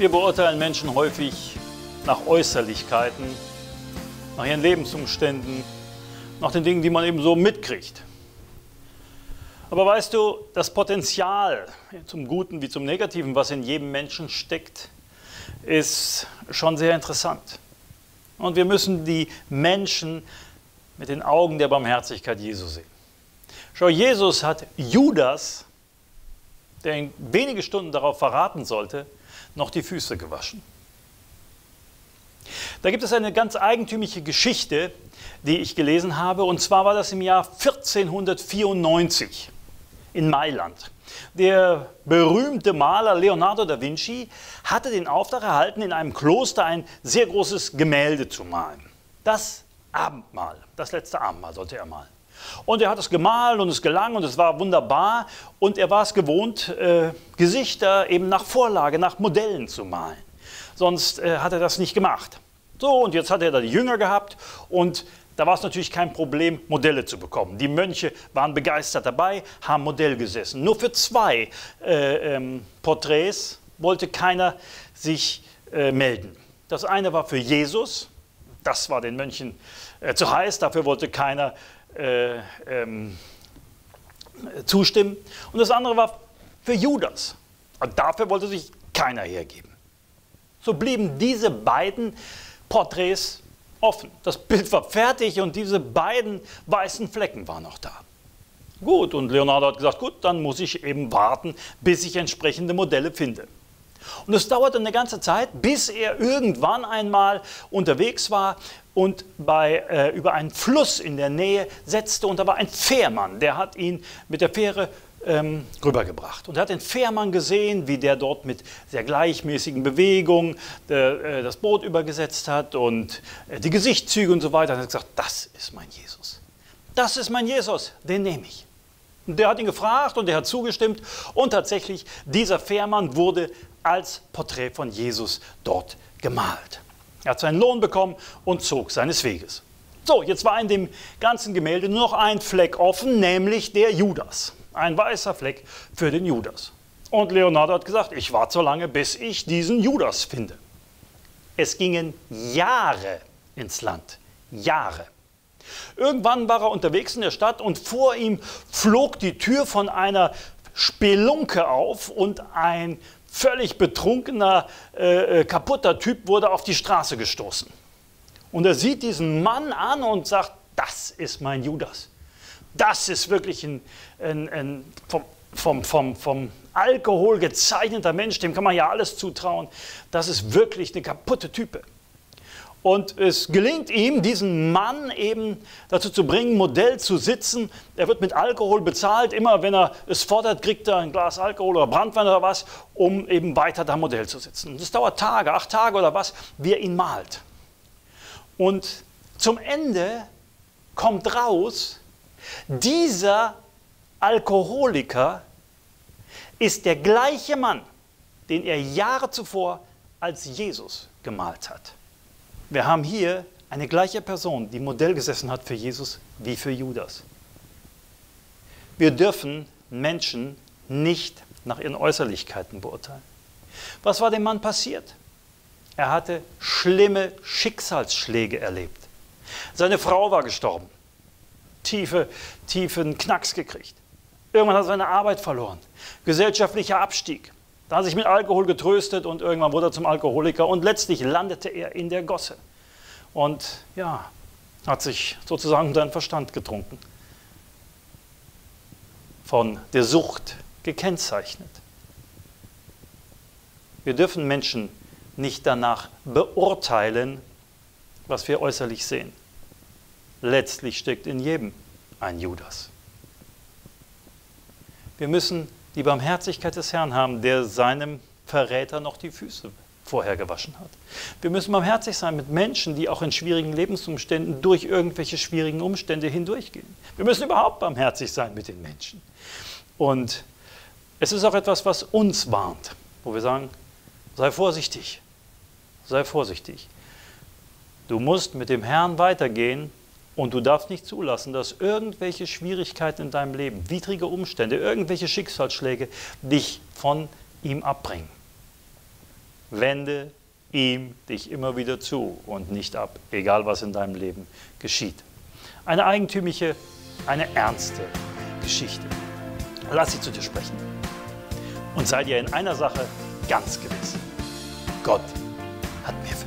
Wir beurteilen Menschen häufig nach Äußerlichkeiten, nach ihren Lebensumständen, nach den Dingen, die man eben so mitkriegt. Aber weißt du, das Potenzial zum Guten wie zum Negativen, was in jedem Menschen steckt, ist schon sehr interessant. Und wir müssen die Menschen mit den Augen der Barmherzigkeit Jesu sehen. Schau, Jesus hat Judas, der ihn wenige Stunden darauf verraten sollte, noch die Füße gewaschen. Da gibt es eine ganz eigentümliche Geschichte, die ich gelesen habe, und zwar war das im Jahr 1494 in Mailand. Der berühmte Maler Leonardo da Vinci hatte den Auftrag erhalten, in einem Kloster ein sehr großes Gemälde zu malen. Das Abendmahl, das letzte Abendmahl sollte er malen. Und er hat es gemalt und es gelang und es war wunderbar und er war es gewohnt, Gesichter eben nach Vorlage, nach Modellen zu malen. Sonst hat er das nicht gemacht. So, und jetzt hat er da die Jünger gehabt und da war es natürlich kein Problem, Modelle zu bekommen. Die Mönche waren begeistert dabei, haben Modell gesessen. Nur für zwei Porträts wollte keiner sich melden. Das eine war für Jesus, das war den Mönchen zu heiß, dafür wollte keiner zustimmen. Und das andere war für Judas. Und dafür wollte sich keiner hergeben. So blieben diese beiden Porträts offen. Das Bild war fertig und diese beiden weißen Flecken waren noch da. Gut, und Leonardo hat gesagt, gut, dann muss ich eben warten, bis ich entsprechende Modelle finde. Und es dauerte eine ganze Zeit, bis er irgendwann einmal unterwegs war und über einen Fluss in der Nähe setzte. Und da war ein Fährmann, der hat ihn mit der Fähre rübergebracht. Und er hat den Fährmann gesehen, wie der dort mit sehr gleichmäßigen Bewegungen das Boot übergesetzt hat und die Gesichtszüge und so weiter. Und er hat gesagt, das ist mein Jesus. Das ist mein Jesus, den nehme ich. Und der hat ihn gefragt und der hat zugestimmt. Und tatsächlich, dieser Fährmann wurde als Porträt von Jesus dort gemalt. Er hat seinen Lohn bekommen und zog seines Weges. So, jetzt war in dem ganzen Gemälde nur noch ein Fleck offen, nämlich der Judas. Ein weißer Fleck für den Judas. Und Leonardo hat gesagt, ich warte so lange, bis ich diesen Judas finde. Es gingen Jahre ins Land. Jahre. Irgendwann war er unterwegs in der Stadt und vor ihm flog die Tür von einer Spelunke auf und ein völlig betrunkener, kaputter Typ wurde auf die Straße gestoßen. Und er sieht diesen Mann an und sagt, das ist mein Judas. Das ist wirklich ein vom Alkohol gezeichneter Mensch, dem kann man ja alles zutrauen. Das ist wirklich eine kaputte Type. Und es gelingt ihm, diesen Mann eben dazu zu bringen, Modell zu sitzen. Er wird mit Alkohol bezahlt. Immer wenn er es fordert, kriegt er ein Glas Alkohol oder Branntwein oder was, um eben weiter da Modell zu sitzen. Das dauert Tage, 8 Tage oder was, wie er ihn malt. Und zum Ende kommt raus, dieser Alkoholiker ist der gleiche Mann, den er Jahre zuvor als Jesus gemalt hat. Wir haben hier eine gleiche Person, die Modell gesessen hat für Jesus wie für Judas. Wir dürfen Menschen nicht nach ihren Äußerlichkeiten beurteilen. Was war dem Mann passiert? Er hatte schlimme Schicksalsschläge erlebt. Seine Frau war gestorben. Tiefen Knacks gekriegt. Irgendwann hat er seine Arbeit verloren. Gesellschaftlicher Abstieg. Da hat er sich mit Alkohol getröstet und irgendwann wurde er zum Alkoholiker und letztlich landete er in der Gosse. Und ja, hat sich sozusagen seinen Verstand getrunken. Von der Sucht gekennzeichnet. Wir dürfen Menschen nicht danach beurteilen, was wir äußerlich sehen. Letztlich steckt in jedem ein Judas. Wir müssen die Barmherzigkeit des Herrn haben, der seinem Verräter noch die Füße vorher gewaschen hat. Wir müssen barmherzig sein mit Menschen, die auch in schwierigen Lebensumständen durch irgendwelche schwierigen Umstände hindurchgehen. Wir müssen überhaupt barmherzig sein mit den Menschen. Und es ist auch etwas, was uns warnt, wo wir sagen, sei vorsichtig, sei vorsichtig. Du musst mit dem Herrn weitergehen und du darfst nicht zulassen, dass irgendwelche Schwierigkeiten in deinem Leben, widrige Umstände, irgendwelche Schicksalsschläge dich von ihm abbringen. Wende ihm dich immer wieder zu und nicht ab, egal was in deinem Leben geschieht. Eine eigentümliche, eine ernste Geschichte. Lass sie zu dir sprechen. Und sei dir in einer Sache ganz gewiss: Gott hat mir